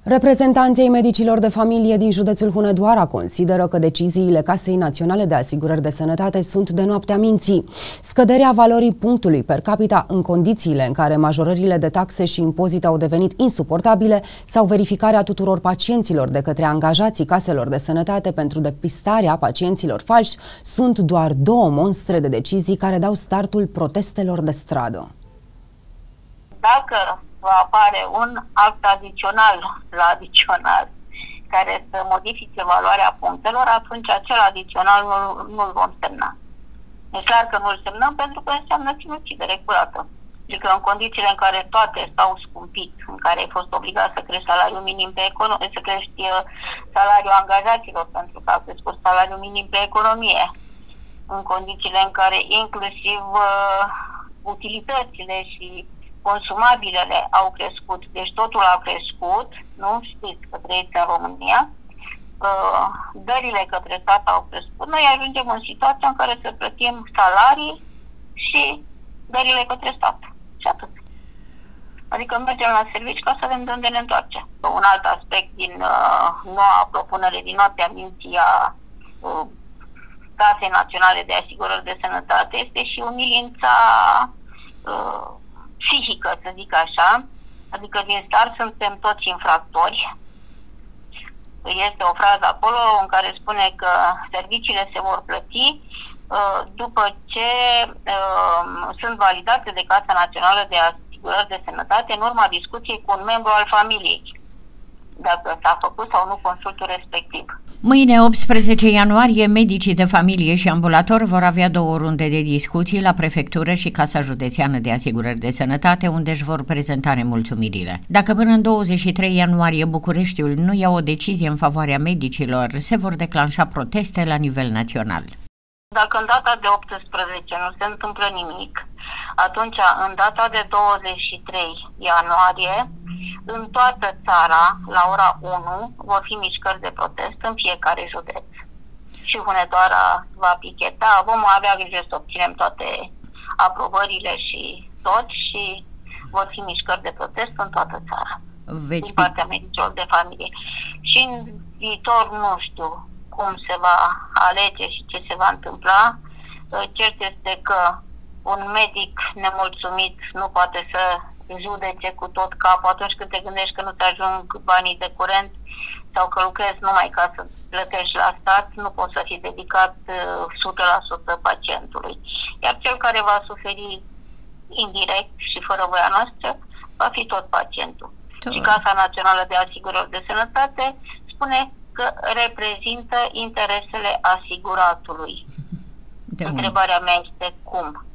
Reprezentanții medicilor de familie din județul Hunedoara consideră că deciziile Casei Naționale de Asigurări de Sănătate sunt de noaptea minții. Scăderea valorii punctului per capita în condițiile în care majorările de taxe și impozite au devenit insuportabile sau verificarea tuturor pacienților de către angajații caselor de sănătate pentru depistarea pacienților falși sunt doar două monstre de decizii care dau startul protestelor de stradă. Dacă va apare un act adițional la adițional care să modifice valoarea punctelor, atunci acel adițional nu-l vom semna. E clar că nu-l semnăm pentru că înseamnă sinucidere curată. Adică în condițiile în care toate s-au scumpit, în care ai fost obligat să crești salariul minim pe economie, să crești salariul angajaților pentru că a crescut salariul minim pe economie, în condițiile în care inclusiv utilitățile și consumabilele au crescut, deci totul a crescut, nu știți că trăiți în România, dările către stat au crescut, noi ajungem în situația în care să plătim salarii și dările către stat. Și atât. Adică mergem la servici ca să vedem de unde ne întoarce. Un alt aspect din noua propunere, din noaptea minții a Casei Naționale de Asigurări de Sănătate, este și umilința psihică, să zic așa, adică din start suntem toți infractori. Este o frază acolo în care spune că serviciile se vor plăti după ce sunt validate de Casa Națională de Asigurări de Sănătate în urma discuției cu un membru al familiei, dacă s-a făcut sau nu consultul respectiv. Mâine, 18 ianuarie, medicii de familie și ambulator vor avea două runde de discuții la Prefectură și Casa Județeană de Asigurări de Sănătate, unde își vor prezenta nemulțumirile. Dacă până în 23 ianuarie Bucureștiul nu ia o decizie în favoarea medicilor, se vor declanșa proteste la nivel național. Dacă în data de 18 nu se întâmplă nimic, atunci în data de 23 ianuarie, în toată țara, la ora 1, vor fi mișcări de protest în fiecare județ. Și Hunedoara va picheta, vom avea grijă să obținem toate aprobările și tot și vor fi mișcări de protest în toată țara. Din partea medicilor de familie. Și în viitor nu știu cum se va alege și ce se va întâmpla. Cert este că un medic nemulțumit nu poate să judece cu tot capul atunci când te gândești că nu te ajung banii de curent sau că lucrezi numai ca să plătești la stat, nu poți să fii dedicat 100% pacientului. Iar cel care va suferi indirect și fără voia noastră va fi tot pacientul. Și Casa Națională de Asigurări de Sănătate spune că reprezintă interesele asiguratului. Întrebarea mea este cum?